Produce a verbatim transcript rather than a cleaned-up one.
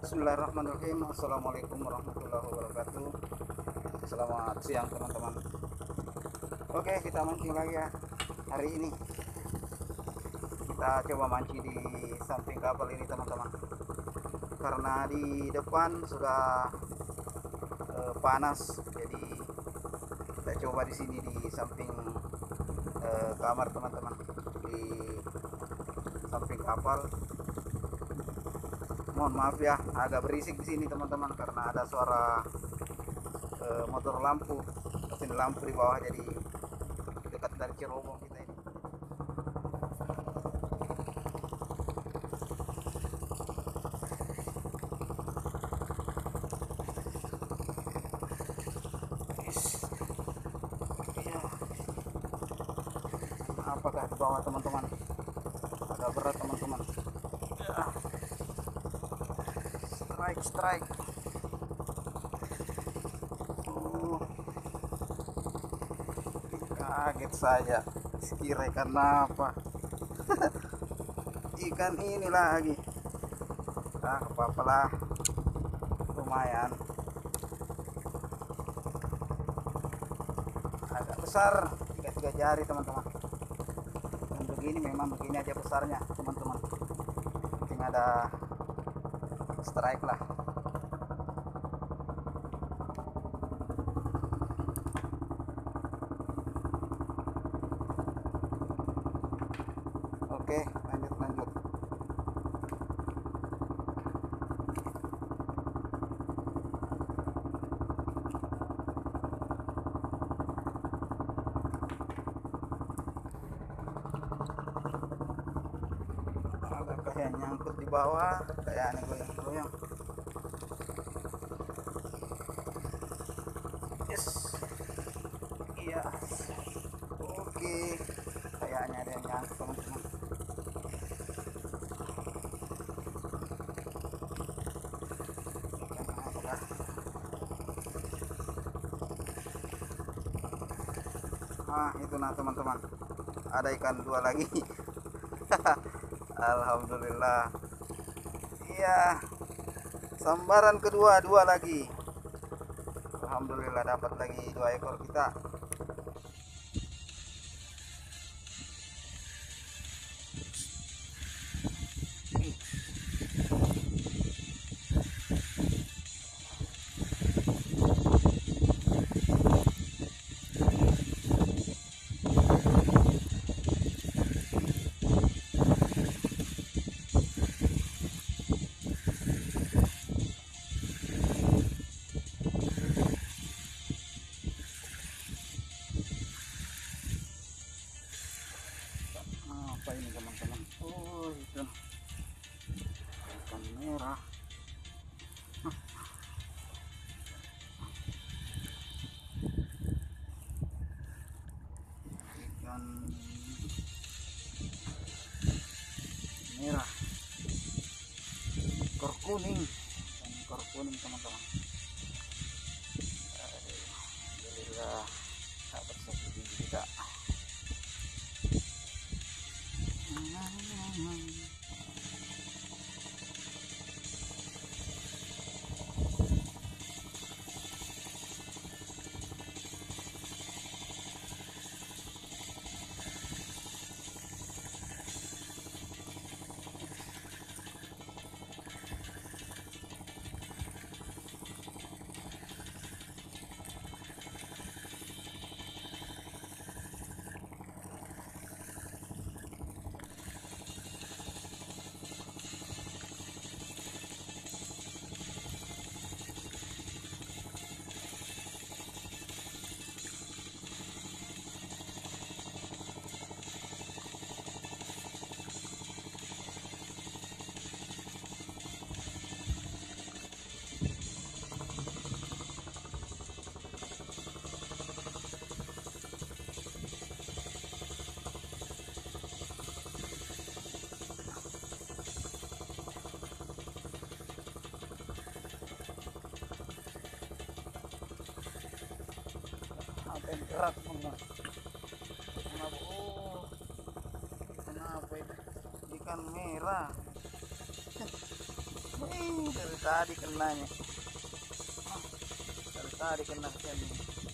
Bismillahirrahmanirrahim. Assalamualaikum warahmatullahi wabarakatuh. Selamat siang teman-teman. Oke, kita mancing lagi ya. Hari ini kita coba mancing di samping kapal ini teman-teman, karena di depan sudah eh, panas. Jadi kita coba di sini di samping eh, kamar teman-teman, di samping kapal. Mohon maaf ya, agak berisik di sini teman-teman karena ada suara e, motor lampu, mesin lampu di bawah, jadi dekat dari cerobong kita ini. Ya. Apakah di bawah teman-teman? Agak berat teman-teman. Ya. Strike, strike. Uh, kaget saya, kira ikan apa. Ikan ini lagi. Nah, apa-apa lah, lumayan. Agak besar, tiga-tiga jari teman-teman. Dan begini memang begini aja besarnya teman-teman. Penting ada strike lah. Oke, lanjut lanjut. Agak kayak nyangkut di bawah, kayak ini goyang-goyang. Yes, iya, oke, kayaknya ada yang nyangkut teman-teman. Ah, itu nah teman-teman, ada ikan dua lagi. Alhamdulillah. Iya, sambaran kedua, dua lagi. Alhamdulillah dapat lagi dua ekor kita. Apa ini teman-teman? Oh, itu ikan merah. Ikan merah, ekor kuning, ekor kuning teman-teman. Alhamdulillah dapat satu biji kita. Apa yang gerak teman-teman? Kenapa? Oh, kenapa itu? Ikan merah. Wih, dari tadi kenanya. Dari tadi kena kesini.